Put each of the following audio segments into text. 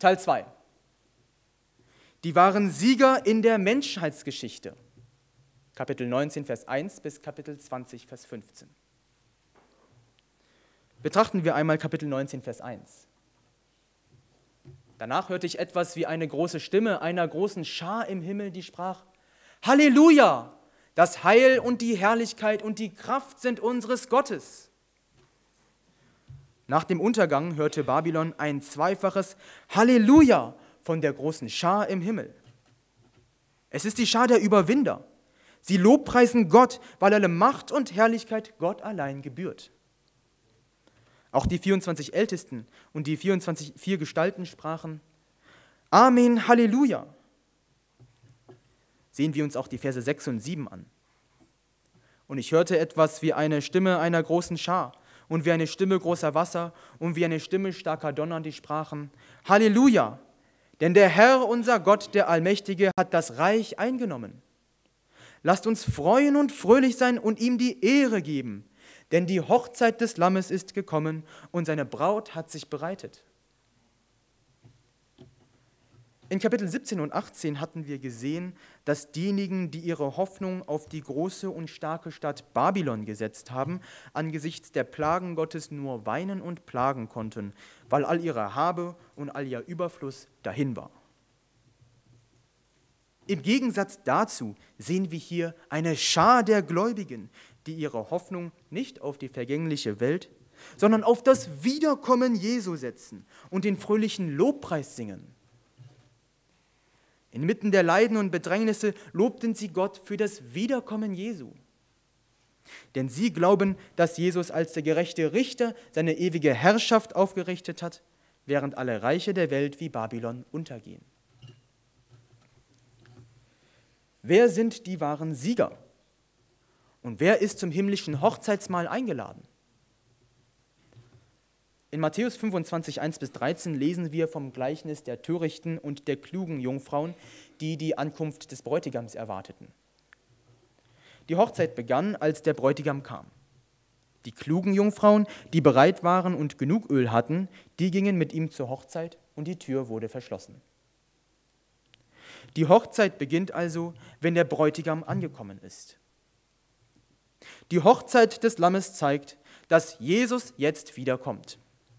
Teil 2. Die wahren Sieger in der Menschheitsgeschichte. Kapitel 19, Vers 1 bis Kapitel 20, Vers 15. Betrachten wir einmal Kapitel 19, Vers 1. Danach hörte ich etwas wie eine große Stimme einer großen Schar im Himmel, die sprach: Halleluja! Das Heil und die Herrlichkeit und die Kraft sind unseres Gottes. Nach dem Untergang hörte Babylon ein zweifaches Halleluja von der großen Schar im Himmel. Es ist die Schar der Überwinder. Sie lobpreisen Gott, weil alle Macht und Herrlichkeit Gott allein gebührt. Auch die 24 Ältesten und die 4 Gestalten sprachen: Amen, Halleluja. Sehen wir uns auch die Verse 6 und 7 an. Und ich hörte etwas wie eine Stimme einer großen Schar und wie eine Stimme großer Wasser und wie eine Stimme starker Donner, die sprachen: Halleluja, denn der Herr, unser Gott, der Allmächtige, hat das Reich eingenommen. Lasst uns freuen und fröhlich sein und ihm die Ehre geben, denn die Hochzeit des Lammes ist gekommen und seine Braut hat sich bereitet. In Kapitel 17 und 18 hatten wir gesehen, dass diejenigen, die ihre Hoffnung auf die große und starke Stadt Babylon gesetzt haben, angesichts der Plagen Gottes nur weinen und plagen konnten, weil all ihre Habe und all ihr Überfluss dahin war. Im Gegensatz dazu sehen wir hier eine Schar der Gläubigen, die ihre Hoffnung nicht auf die vergängliche Welt, sondern auf das Wiederkommen Jesu setzen und den fröhlichen Lobpreis singen. Inmitten der Leiden und Bedrängnisse lobten sie Gott für das Wiederkommen Jesu. Denn sie glauben, dass Jesus als der gerechte Richter seine ewige Herrschaft aufgerichtet hat, während alle Reiche der Welt wie Babylon untergehen. Wer sind die wahren Sieger? Und wer ist zum himmlischen Hochzeitsmahl eingeladen? In Matthäus 25, 1-13 lesen wir vom Gleichnis der törichten und der klugen Jungfrauen, die die Ankunft des Bräutigams erwarteten. Die Hochzeit begann, als der Bräutigam kam. Die klugen Jungfrauen, die bereit waren und genug Öl hatten, die gingen mit ihm zur Hochzeit und die Tür wurde verschlossen. Die Hochzeit beginnt also, wenn der Bräutigam angekommen ist. Die Hochzeit des Lammes zeigt, dass Jesus jetzt wiederkommt.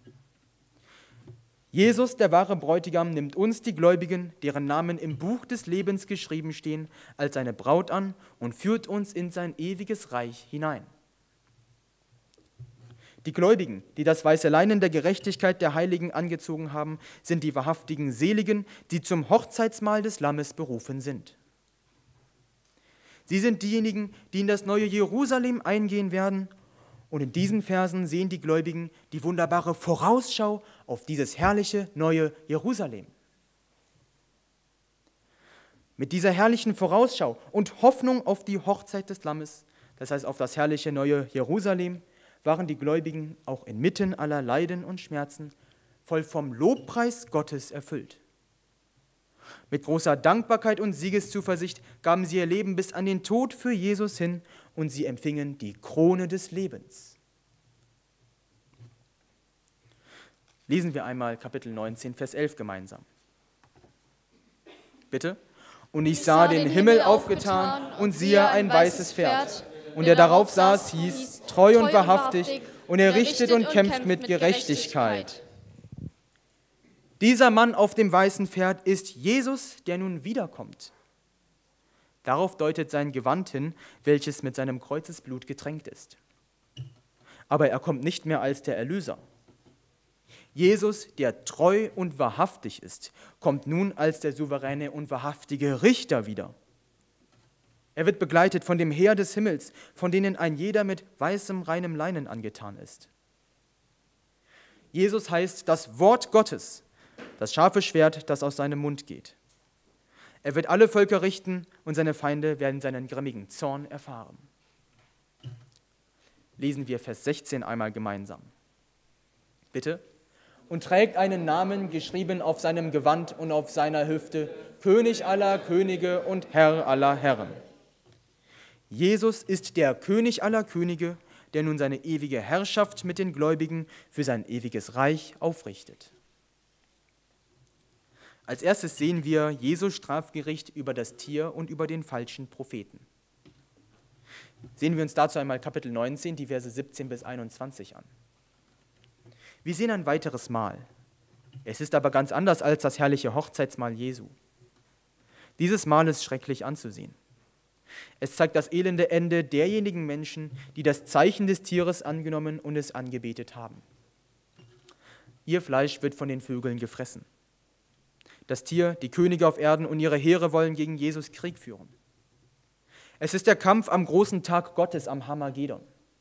Jesus, der wahre Bräutigam, nimmt uns, die Gläubigen, deren Namen im Buch des Lebens geschrieben stehen, als seine Braut an und führt uns in sein ewiges Reich hinein. Die Gläubigen, die das weiße Leinen der Gerechtigkeit der Heiligen angezogen haben, sind die wahrhaftigen Seligen, die zum Hochzeitsmahl des Lammes berufen sind. Sie sind diejenigen, die in das neue Jerusalem eingehen werden. Und in diesen Versen sehen die Gläubigen die wunderbare Vorausschau auf dieses herrliche neue Jerusalem. Mit dieser herrlichen Vorausschau und Hoffnung auf die Hochzeit des Lammes, das heißt auf das herrliche neue Jerusalem, waren die Gläubigen auch inmitten aller Leiden und Schmerzen voll vom Lobpreis Gottes erfüllt. Mit großer Dankbarkeit und Siegeszuversicht gaben sie ihr Leben bis an den Tod für Jesus hin und sie empfingen die Krone des Lebens. Lesen wir einmal Kapitel 19, Vers 11 gemeinsam. Bitte. Und ich sah den Himmel aufgetan und siehe ein weißes Pferd. Und der darauf saß, hieß Treu und Wahrhaftig, und er richtet und kämpft mit Gerechtigkeit. Dieser Mann auf dem weißen Pferd ist Jesus, der nun wiederkommt. Darauf deutet sein Gewand hin, welches mit seinem Kreuzesblut getränkt ist. Aber er kommt nicht mehr als der Erlöser. Jesus, der treu und wahrhaftig ist, kommt nun als der souveräne und wahrhaftige Richter wieder. Er wird begleitet von dem Heer des Himmels, von denen ein jeder mit weißem, reinem Leinen angetan ist. Jesus heißt das Wort Gottes, das scharfe Schwert, das aus seinem Mund geht. Er wird alle Völker richten und seine Feinde werden seinen grimmigen Zorn erfahren. Lesen wir Vers 16 einmal gemeinsam. Bitte. Und trägt einen Namen geschrieben auf seinem Gewand und auf seiner Hüfte, König aller Könige und Herr aller Herren. Jesus ist der König aller Könige, der nun seine ewige Herrschaft mit den Gläubigen für sein ewiges Reich aufrichtet. Als erstes sehen wir Jesus Strafgericht über das Tier und über den falschen Propheten. Sehen wir uns dazu einmal Kapitel 19, die Verse 17 bis 21 an. Wir sehen ein weiteres Mahl. Es ist aber ganz anders als das herrliche Hochzeitsmahl Jesu. Dieses Mahl ist schrecklich anzusehen. Es zeigt das elende Ende derjenigen Menschen, die das Zeichen des Tieres angenommen und es angebetet haben. Ihr Fleisch wird von den Vögeln gefressen. Das Tier, die Könige auf Erden und ihre Heere wollen gegen Jesus Krieg führen. Es ist der Kampf am großen Tag Gottes, am Hamagedon.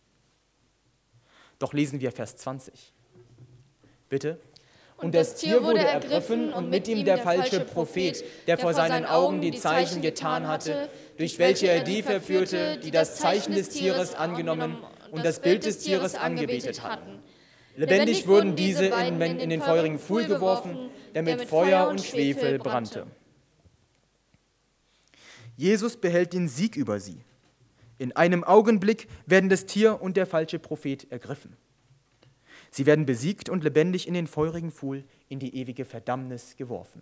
Doch lesen wir Vers 20. Bitte. Und das Tier wurde ergriffen und mit ihm der falsche Prophet, der vor seinen Augen die Zeichen getan hatte, durch welche er die verführte, die das Zeichen des Tieres angenommen und das Bild des Tieres angebetet hatten. Lebendig wurden diese in den feurigen Pfuhl geworfen, der mit Feuer und Schwefel brannte. Jesus behält den Sieg über sie. In einem Augenblick werden das Tier und der falsche Prophet ergriffen. Sie werden besiegt und lebendig in den feurigen Pfuhl in die ewige Verdammnis geworfen.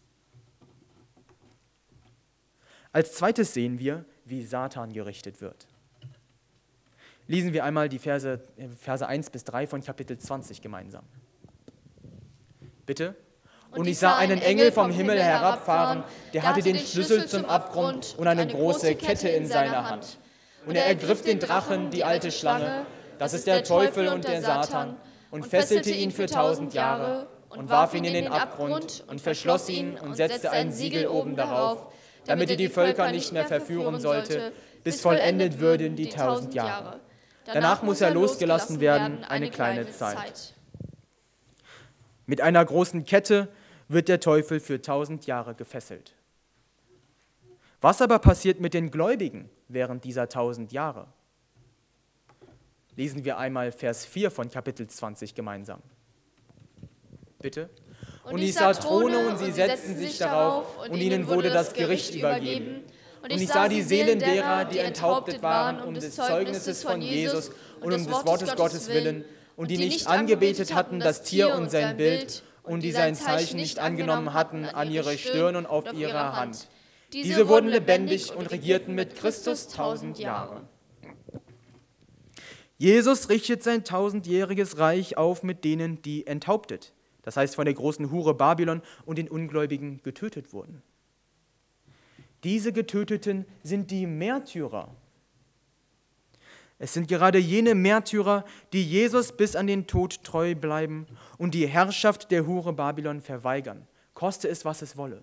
Als zweites sehen wir, wie Satan gerichtet wird. Lesen wir einmal die Verse 1 bis 3 von Kapitel 20 gemeinsam. Bitte. Und ich sah einen Engel vom Himmel herabfahren, der hatte den Schlüssel zum Abgrund und eine große Kette in seiner Hand. Und er ergriff den Drachen, die alte Schlange, das ist der Teufel und der Satan, und fesselte ihn für 1000 Jahre und warf ihn in den Abgrund und verschloss ihn und setzte ein Siegel oben darauf, damit er die Völker nicht mehr verführen sollte, bis vollendet würden die 1000 Jahre. Danach muss er losgelassen werden, eine kleine Zeit. Mit einer großen Kette wird der Teufel für 1000 Jahre gefesselt. Was aber passiert mit den Gläubigen während dieser 1000 Jahre? Lesen wir einmal Vers 4 von Kapitel 20 gemeinsam. Bitte. Und ich sah Throne und sie setzten sich darauf und ihnen wurde das Gericht übergeben. Und ich sah die Seelen derer, die enthauptet waren um des Zeugnisses von Jesus und um des Wortes Gottes willen und die nicht angebetet hatten das Tier und sein Bild und die sein Zeichen nicht angenommen hatten an ihre Stirn und auf ihrer Hand. Diese wurden lebendig und regierten mit Christus 1000 Jahre. Jesus richtet sein 1000-jähriges Reich auf mit denen, die enthauptet, das heißt von der großen Hure Babylon und den Ungläubigen getötet wurden. Diese Getöteten sind die Märtyrer. Es sind gerade jene Märtyrer, die Jesus bis an den Tod treu bleiben und die Herrschaft der Hure Babylon verweigern, koste es, was es wolle.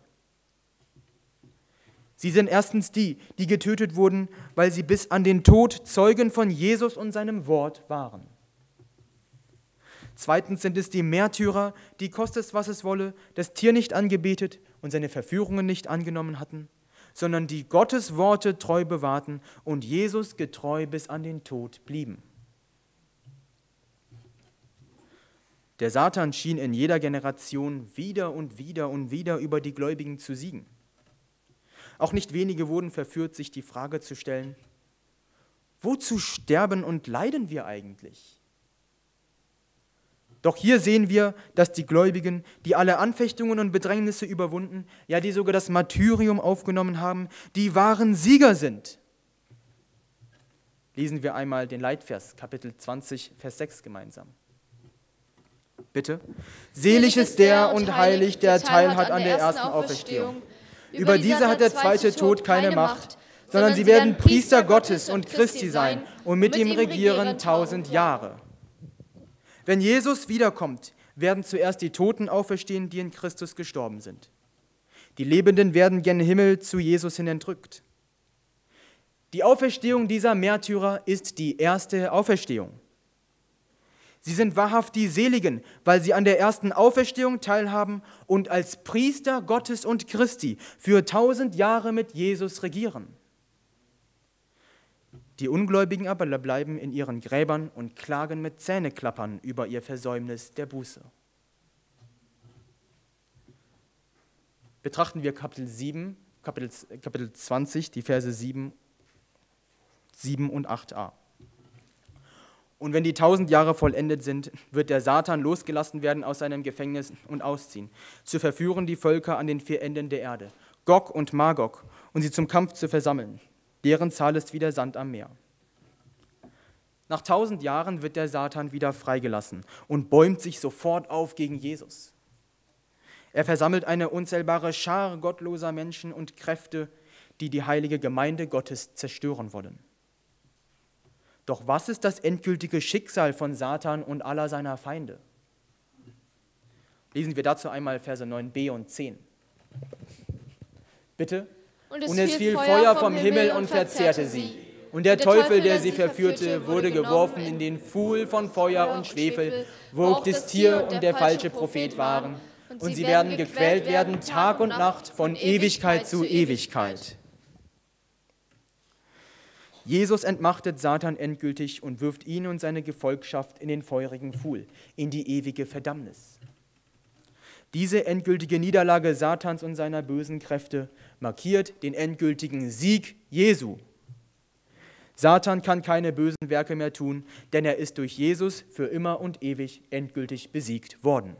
Sie sind erstens die, die getötet wurden, weil sie bis an den Tod Zeugen von Jesus und seinem Wort waren. Zweitens sind es die Märtyrer, die, koste es, was es wolle, das Tier nicht angebetet und seine Verführungen nicht angenommen hatten, sondern die Gottes Worte treu bewahrten und Jesus getreu bis an den Tod blieben. Der Satan schien in jeder Generation wieder und wieder und wieder über die Gläubigen zu siegen. Auch nicht wenige wurden verführt, sich die Frage zu stellen, wozu sterben und leiden wir eigentlich? Doch hier sehen wir, dass die Gläubigen, die alle Anfechtungen und Bedrängnisse überwunden, ja, die sogar das Martyrium aufgenommen haben, die wahren Sieger sind. Lesen wir einmal den Leitvers, Kapitel 20, Vers 6 gemeinsam. Bitte. Selig ist der und heilig, der Teil hat an der ersten Auferstehung. Über diese hat der zweite Tod keine Macht, sondern sie werden Priester Gottes und Christi sein und mit ihm regieren 1000 Jahre. Wenn Jesus wiederkommt, werden zuerst die Toten auferstehen, die in Christus gestorben sind. Die Lebenden werden gen Himmel zu Jesus hin entrückt. Die Auferstehung dieser Märtyrer ist die erste Auferstehung. Sie sind wahrhaft die Seligen, weil sie an der ersten Auferstehung teilhaben und als Priester Gottes und Christi für 1000 Jahre mit Jesus regieren. Die Ungläubigen aber bleiben in ihren Gräbern und klagen mit Zähneklappern über ihr Versäumnis der Buße. Betrachten wir Kapitel 20, die Verse 7 und 8a. Und wenn die 1000 Jahre vollendet sind, wird der Satan losgelassen werden aus seinem Gefängnis und ausziehen, zu verführen die Völker an den 4 Enden der Erde, Gog und Magog, und sie zum Kampf zu versammeln. Deren Zahl ist wie der Sand am Meer. Nach 1000 Jahren wird der Satan wieder freigelassen und bäumt sich sofort auf gegen Jesus. Er versammelt eine unzählbare Schar gottloser Menschen und Kräfte, die die heilige Gemeinde Gottes zerstören wollen. Doch was ist das endgültige Schicksal von Satan und aller seiner Feinde? Lesen wir dazu einmal Verse 9b und 10. Bitte. Und es fiel Feuer vom Himmel und verzehrte sie. Und der Teufel, der sie verführte, wurde geworfen in den Pfuhl von Feuer und Schwefel, wo auch das Tier und der falsche Prophet waren. Und sie werden gequält werden Tag und Nacht von Ewigkeit zu Ewigkeit. Jesus entmachtet Satan endgültig und wirft ihn und seine Gefolgschaft in den feurigen Pfuhl, in die ewige Verdammnis. Diese endgültige Niederlage Satans und seiner bösen Kräfte markiert den endgültigen Sieg Jesu. Satan kann keine bösen Werke mehr tun, denn er ist durch Jesus für immer und ewig endgültig besiegt worden.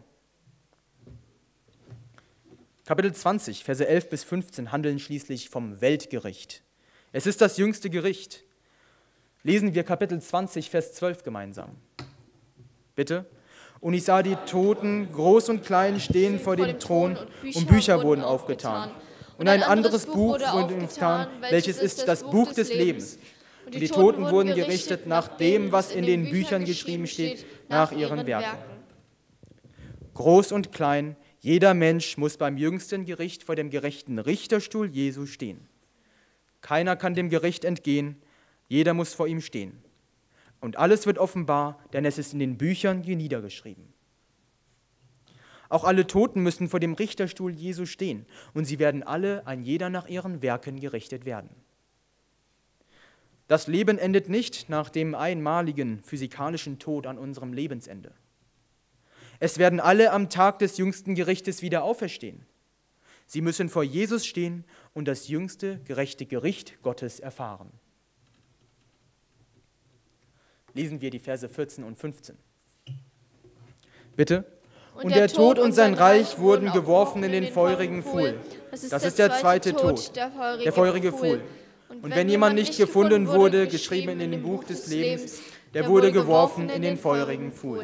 Kapitel 20, Verse 11 bis 15 handeln schließlich vom Weltgericht. Es ist das jüngste Gericht. Lesen wir Kapitel 20, Vers 12 gemeinsam. Bitte. Und ich sah die Toten, groß und klein, stehen vor dem Thron, und Bücher wurden aufgetan. Und ein anderes Buch wurde aufgetan, welches ist das Buch des Lebens. Und die Toten wurden gerichtet nach dem, was in den Büchern geschrieben steht, nach ihren Werken. Groß und klein, jeder Mensch muss beim jüngsten Gericht vor dem gerechten Richterstuhl Jesu stehen. Keiner kann dem Gericht entgehen, jeder muss vor ihm stehen. Und alles wird offenbar, denn es ist in den Büchern niedergeschrieben. Auch alle Toten müssen vor dem Richterstuhl Jesu stehen, und sie werden alle, ein jeder nach ihren Werken gerichtet werden. Das Leben endet nicht nach dem einmaligen physikalischen Tod an unserem Lebensende. Es werden alle am Tag des jüngsten Gerichtes wieder auferstehen. Sie müssen vor Jesus stehen und das jüngste gerechte Gericht Gottes erfahren. Lesen wir die Verse 14 und 15. Bitte. Und der Tod und sein Reich wurden geworfen in den feurigen Pfuhl. Das ist der zweite Tod, der feurige Pfuhl. Und wenn jemand nicht gefunden wurde, geschrieben in dem Buch des Lebens, der wurde geworfen in den feurigen Pfuhl.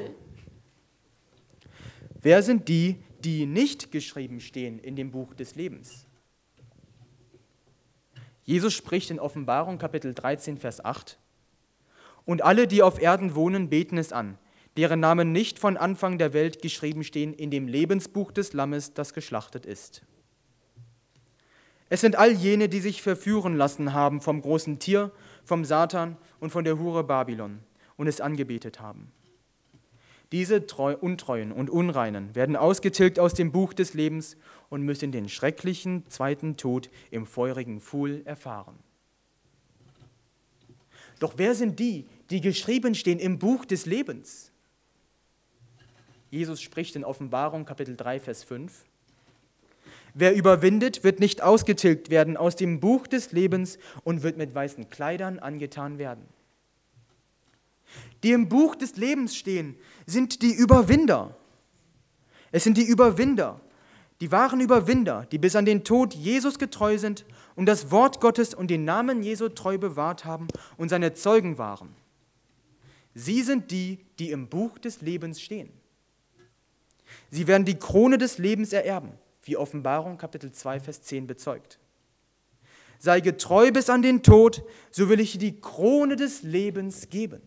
Wer sind die, die nicht geschrieben stehen in dem Buch des Lebens? Jesus spricht in Offenbarung Kapitel 13, Vers 8: Und alle, die auf Erden wohnen, beten es an, deren Namen nicht von Anfang der Welt geschrieben stehen in dem Lebensbuch des Lammes, das geschlachtet ist. Es sind all jene, die sich verführen lassen haben vom großen Tier, vom Satan und von der Hure Babylon und es angebetet haben. Diese Untreuen und Unreinen werden ausgetilgt aus dem Buch des Lebens und müssen den schrecklichen zweiten Tod im feurigen Pfuhl erfahren. Doch wer sind die, die geschrieben stehen im Buch des Lebens? Jesus spricht in Offenbarung Kapitel 3, Vers 5: Wer überwindet, wird nicht ausgetilgt werden aus dem Buch des Lebens und wird mit weißen Kleidern angetan werden. Die im Buch des Lebens stehen, sind die Überwinder. Es sind die Überwinder, die wahren Überwinder, die bis an den Tod Jesus getreu sind und das Wort Gottes und den Namen Jesu treu bewahrt haben und seine Zeugen waren. Sie sind die, die im Buch des Lebens stehen. Sie werden die Krone des Lebens ererben, wie Offenbarung Kapitel 2, Vers 10 bezeugt. Sei getreu bis an den Tod, so will ich dir die Krone des Lebens geben.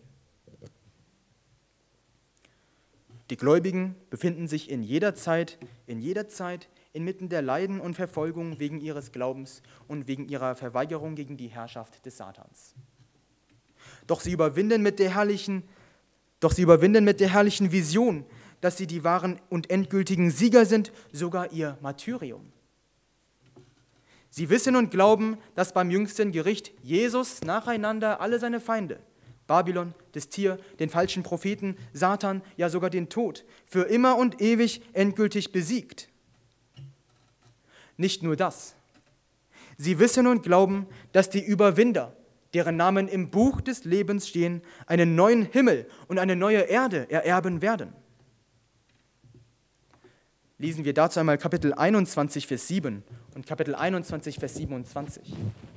Die Gläubigen befinden sich in jeder Zeit inmitten der Leiden und Verfolgung wegen ihres Glaubens und wegen ihrer Verweigerung gegen die Herrschaft des Satans. Doch sie überwinden mit der herrlichen Vision, dass sie die wahren und endgültigen Sieger sind, sogar ihr Martyrium. Sie wissen und glauben, dass beim jüngsten Gericht Jesus nacheinander alle seine Feinde, Babylon, das Tier, den falschen Propheten, Satan, ja sogar den Tod, für immer und ewig endgültig besiegt. Nicht nur das. Sie wissen und glauben, dass die Überwinder, deren Namen im Buch des Lebens stehen, einen neuen Himmel und eine neue Erde ererben werden. Lesen wir dazu einmal Kapitel 21, Vers 7 und Kapitel 21, Vers 27.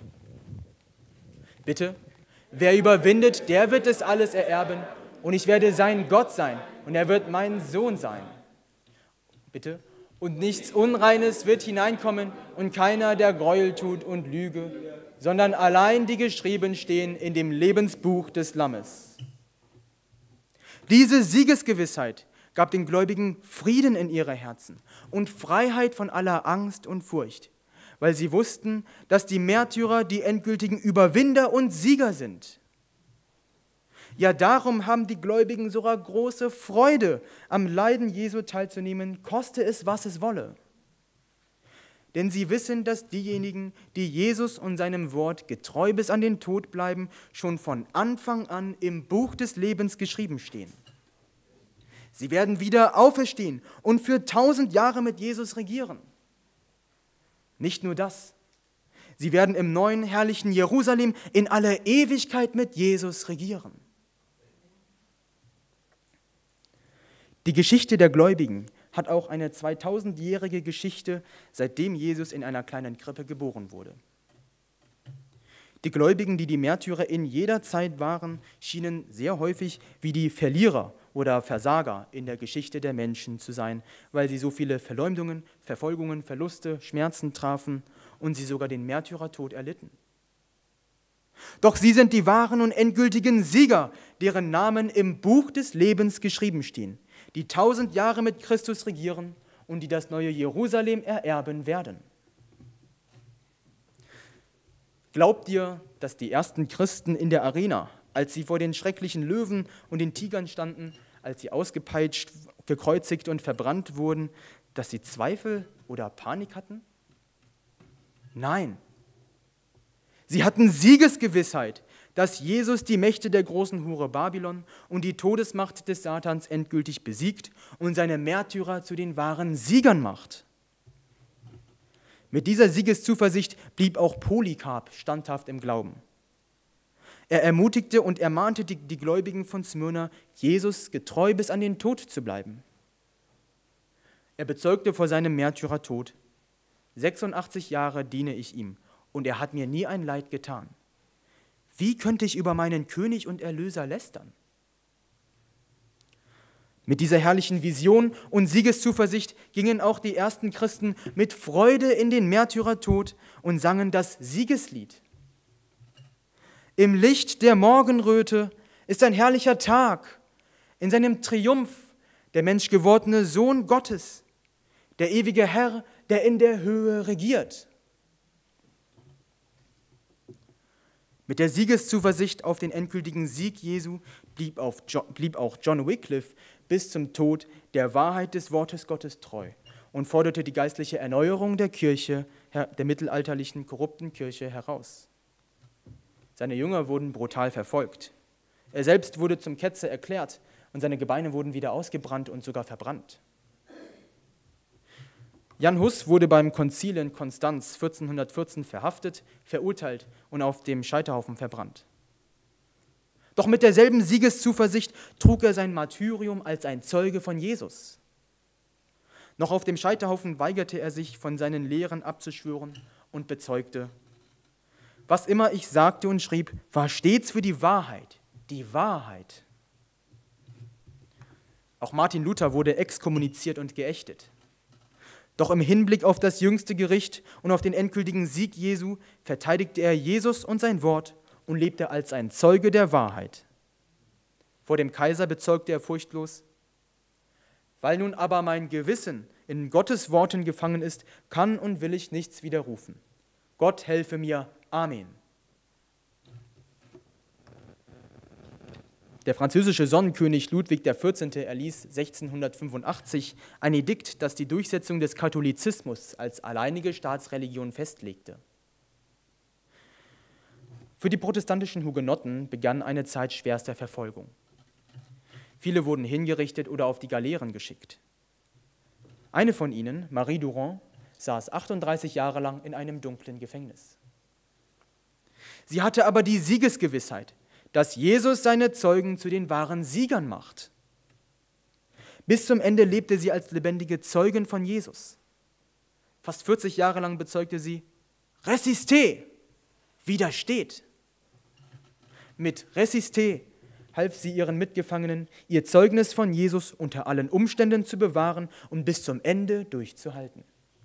Bitte, wer überwindet, der wird es alles ererben, und ich werde sein Gott sein, und er wird mein Sohn sein. Bitte, und nichts Unreines wird hineinkommen, und keiner, der Gräuel tut und Lüge, sondern allein die geschrieben stehen in dem Lebensbuch des Lammes. Diese Siegesgewissheit gab den Gläubigen Frieden in ihre Herzen und Freiheit von aller Angst und Furcht, weil sie wussten, dass die Märtyrer die endgültigen Überwinder und Sieger sind. Ja, darum haben die Gläubigen sogar große Freude, am Leiden Jesu teilzunehmen, koste es, was es wolle. Denn sie wissen, dass diejenigen, die Jesus und seinem Wort getreu bis an den Tod bleiben, schon von Anfang an im Buch des Lebens geschrieben stehen. Sie werden wieder auferstehen und für 1000 Jahre mit Jesus regieren. Nicht nur das, sie werden im neuen, herrlichen Jerusalem in aller Ewigkeit mit Jesus regieren. Die Geschichte der Gläubigen hat auch eine 2000-jährige Geschichte, seitdem Jesus in einer kleinen Krippe geboren wurde. Die Gläubigen, die die Märtyrer in jeder Zeit waren, schienen sehr häufig wie die Verlierer oder Versager in der Geschichte der Menschen zu sein, weil sie so viele Verleumdungen, Verfolgungen, Verluste, Schmerzen trafen und sie sogar den Märtyrertod erlitten. Doch sie sind die wahren und endgültigen Sieger, deren Namen im Buch des Lebens geschrieben stehen, die 1000 Jahre mit Christus regieren und die das neue Jerusalem ererben werden. Glaubt ihr, dass die ersten Christen in der Arena, als sie vor den schrecklichen Löwen und den Tigern standen, als sie ausgepeitscht, gekreuzigt und verbrannt wurden, dass sie Zweifel oder Panik hatten? Nein. Sie hatten Siegesgewissheit, dass Jesus die Mächte der großen Hure Babylon und die Todesmacht des Satans endgültig besiegt und seine Märtyrer zu den wahren Siegern macht. Mit dieser Siegeszuversicht blieb auch Polycarp standhaft im Glauben. Er ermutigte und ermahnte die Gläubigen von Smyrna, Jesus getreu bis an den Tod zu bleiben. Er bezeugte vor seinem Märtyrertod: 86 Jahre diene ich ihm und er hat mir nie ein Leid getan. Wie könnte ich über meinen König und Erlöser lästern? Mit dieser herrlichen Vision und Siegeszuversicht gingen auch die ersten Christen mit Freude in den Märtyrertod und sangen das Siegeslied. Im Licht der Morgenröte ist ein herrlicher Tag, in seinem Triumph der menschgewordene Sohn Gottes, der ewige Herr, der in der Höhe regiert. Mit der Siegeszuversicht auf den endgültigen Sieg Jesu blieb auch John Wycliffe bis zum Tod der Wahrheit des Wortes Gottes treu und forderte die geistliche Erneuerung der Kirche, der mittelalterlichen, korrupten Kirche heraus. Seine Jünger wurden brutal verfolgt. Er selbst wurde zum Ketzer erklärt und seine Gebeine wurden wieder ausgebrannt und sogar verbrannt. Jan Hus wurde beim Konzil in Konstanz 1414 verhaftet, verurteilt und auf dem Scheiterhaufen verbrannt. Doch mit derselben Siegeszuversicht trug er sein Martyrium als ein Zeuge von Jesus. Noch auf dem Scheiterhaufen weigerte er sich, von seinen Lehren abzuschwören und bezeugte: Was immer ich sagte und schrieb, war stets für die Wahrheit, die Wahrheit. Auch Martin Luther wurde exkommuniziert und geächtet. Doch im Hinblick auf das jüngste Gericht und auf den endgültigen Sieg Jesu verteidigte er Jesus und sein Wort und lebte als ein Zeuge der Wahrheit. Vor dem Kaiser bezeugte er furchtlos: Weil nun aber mein Gewissen in Gottes Worten gefangen ist, kann und will ich nichts widerrufen. Gott helfe mir. Amen. Der französische Sonnenkönig Ludwig XIV. Erließ 1685 ein Edikt, das die Durchsetzung des Katholizismus als alleinige Staatsreligion festlegte. Für die protestantischen Hugenotten begann eine Zeit schwerster Verfolgung. Viele wurden hingerichtet oder auf die Galeeren geschickt. Eine von ihnen, Marie Durand, saß 38 Jahre lang in einem dunklen Gefängnis. Sie hatte aber die Siegesgewissheit, dass Jesus seine Zeugen zu den wahren Siegern macht. Bis zum Ende lebte sie als lebendige Zeugin von Jesus. Fast 40 Jahre lang bezeugte sie, Resistez, widersteht. Mit Resistez half sie ihren Mitgefangenen, ihr Zeugnis von Jesus unter allen Umständen zu bewahren und bis zum Ende durchzuhalten.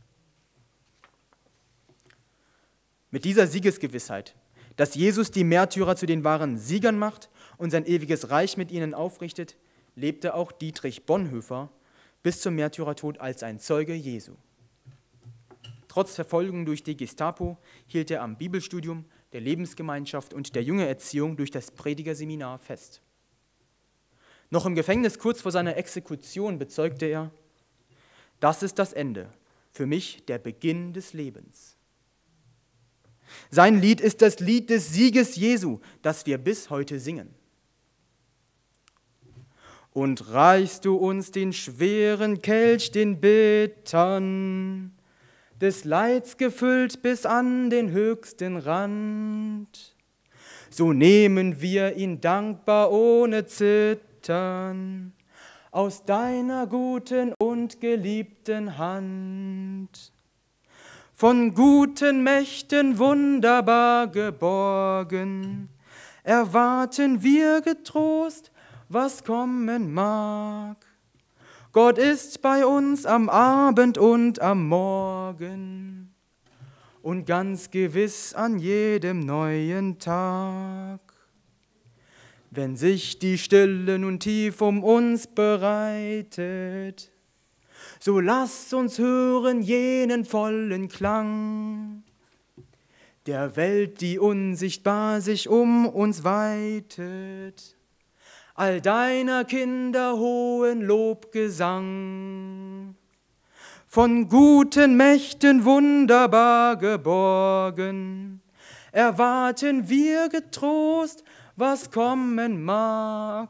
Mit dieser Siegesgewissheit, dass Jesus die Märtyrer zu den wahren Siegern macht und sein ewiges Reich mit ihnen aufrichtet, lebte auch Dietrich Bonhoeffer bis zum Märtyrertod als ein Zeuge Jesu. Trotz Verfolgung durch die Gestapo hielt er am Bibelstudium, der Lebensgemeinschaft und der Jüngererziehung durch das Predigerseminar fest. Noch im Gefängnis kurz vor seiner Exekution bezeugte er, das ist das Ende, für mich der Beginn des Lebens. Sein Lied ist das Lied des Sieges Jesu, das wir bis heute singen. Und reichst du uns den schweren Kelch, den bittern, des Leids gefüllt bis an den höchsten Rand, so nehmen wir ihn dankbar ohne Zittern aus deiner guten und geliebten Hand. Von guten Mächten wunderbar geborgen, erwarten wir getrost, was kommen mag. Gott ist bei uns am Abend und am Morgen und ganz gewiss an jedem neuen Tag. Wenn sich die Stille nun tief um uns bereitet, so lasst uns hören jenen vollen Klang der Welt, die unsichtbar sich um uns weitet, all deiner Kinder hohen Lobgesang. Von guten Mächten wunderbar geborgen, erwarten wir getrost, was kommen mag.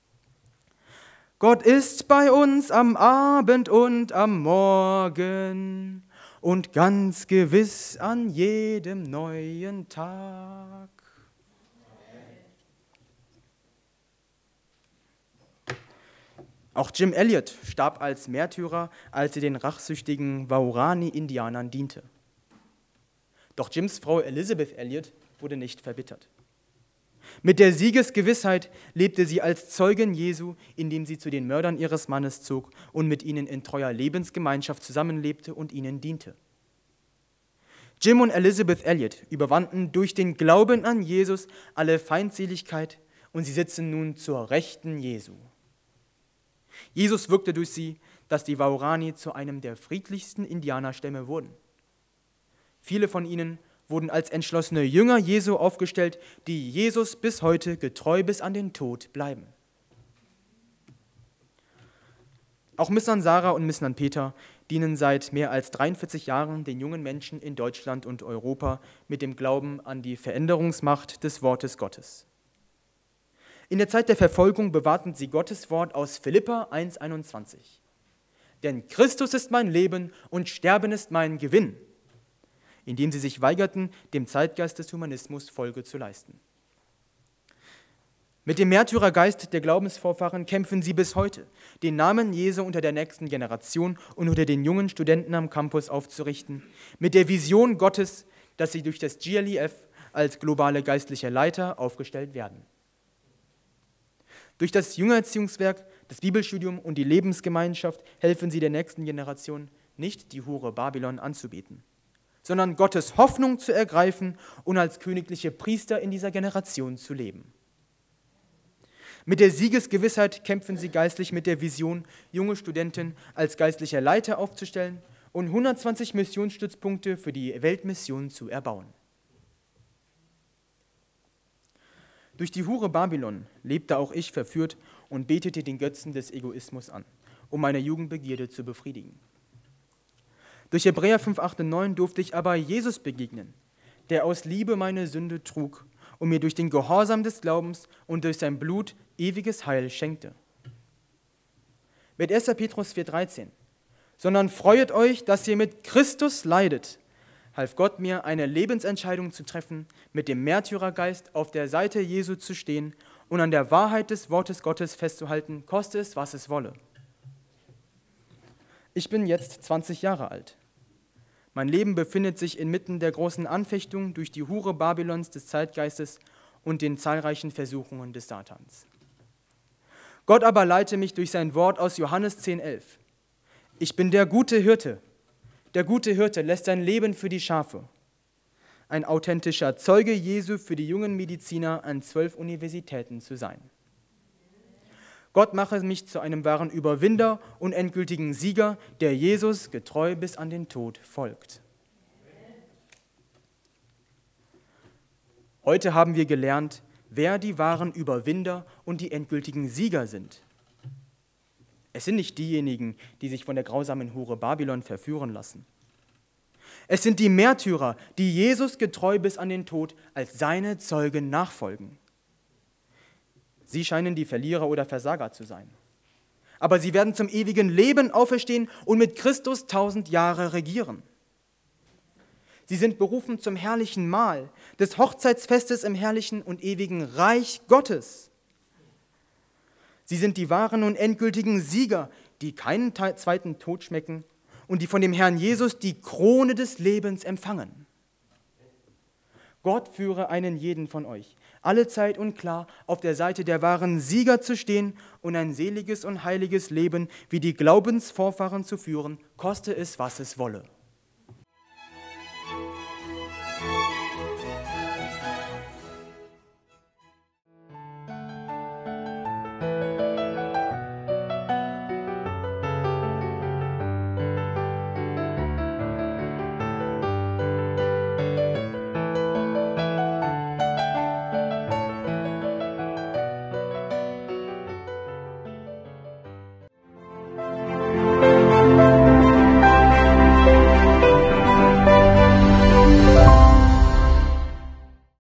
Gott ist bei uns am Abend und am Morgen und ganz gewiss an jedem neuen Tag. Auch Jim Elliot starb als Märtyrer, als er den rachsüchtigen Waorani-Indianern diente. Doch Jims Frau Elizabeth Elliot wurde nicht verbittert. Mit der Siegesgewissheit lebte sie als Zeugin Jesu, indem sie zu den Mördern ihres Mannes zog und mit ihnen in treuer Lebensgemeinschaft zusammenlebte und ihnen diente. Jim und Elizabeth Elliot überwanden durch den Glauben an Jesus alle Feindseligkeit und sie sitzen nun zur Rechten Jesu. Jesus wirkte durch sie, dass die Waorani zu einem der friedlichsten Indianerstämme wurden. Viele von ihnen wurden als entschlossene Jünger Jesu aufgestellt, die Jesus bis heute getreu bis an den Tod bleiben. Auch Missnan Sarah und Missnan Peter dienen seit mehr als 43 Jahren den jungen Menschen in Deutschland und Europa mit dem Glauben an die Veränderungsmacht des Wortes Gottes. In der Zeit der Verfolgung bewahrten sie Gottes Wort aus Philipper 1,21. Denn Christus ist mein Leben und Sterben ist mein Gewinn, indem sie sich weigerten, dem Zeitgeist des Humanismus Folge zu leisten. Mit dem Märtyrergeist der Glaubensvorfahren kämpfen sie bis heute, den Namen Jesu unter der nächsten Generation und unter den jungen Studenten am Campus aufzurichten, mit der Vision Gottes, dass sie durch das GLEF als globale geistliche Leiter aufgestellt werden. Durch das Jüngererziehungswerk, das Bibelstudium und die Lebensgemeinschaft helfen sie der nächsten Generation, nicht die Hure Babylon anzubeten, sondern Gottes Hoffnung zu ergreifen und als königliche Priester in dieser Generation zu leben. Mit der Siegesgewissheit kämpfen sie geistlich mit der Vision, junge Studenten als geistlicher Leiter aufzustellen und 120 Missionsstützpunkte für die Weltmission zu erbauen. Durch die Hure Babylon lebte auch ich verführt und betete den Götzen des Egoismus an, um meine Jugendbegierde zu befriedigen. Durch Hebräer 5, 8 und 9 durfte ich aber Jesus begegnen, der aus Liebe meine Sünde trug und mir durch den Gehorsam des Glaubens und durch sein Blut ewiges Heil schenkte. Mit 1. Petrus 4,13: Sondern freuet euch, dass ihr mit Christus leidet, half Gott mir, eine Lebensentscheidung zu treffen, mit dem Märtyrergeist auf der Seite Jesu zu stehen und an der Wahrheit des Wortes Gottes festzuhalten, koste es, was es wolle. Ich bin jetzt 20 Jahre alt. Mein Leben befindet sich inmitten der großen Anfechtung durch die Hure Babylons des Zeitgeistes und den zahlreichen Versuchungen des Satans. Gott aber leite mich durch sein Wort aus Johannes 10,11. Ich bin der gute Hirte. Der gute Hirte lässt sein Leben für die Schafe. Ein authentischer Zeuge Jesu für die jungen Mediziner an 12 Universitäten zu sein. Gott mache mich zu einem wahren Überwinder und endgültigen Sieger, der Jesus getreu bis an den Tod folgt. Heute haben wir gelernt, wer die wahren Überwinder und die endgültigen Sieger sind. Es sind nicht diejenigen, die sich von der grausamen Hure Babylon verführen lassen. Es sind die Märtyrer, die Jesus getreu bis an den Tod als seine Zeugen nachfolgen. Sie scheinen die Verlierer oder Versager zu sein. Aber sie werden zum ewigen Leben auferstehen und mit Christus 1000 Jahre regieren. Sie sind berufen zum herrlichen Mahl, des Hochzeitsfestes im herrlichen und ewigen Reich Gottes. Sie sind die wahren und endgültigen Sieger, die keinen zweiten Tod schmecken und die von dem Herrn Jesus die Krone des Lebens empfangen. Gott führe einen jeden von euch, alle Zeit und klar auf der Seite der wahren Sieger zu stehen und ein seliges und heiliges Leben wie die Glaubensvorfahren zu führen, koste es, was es wolle.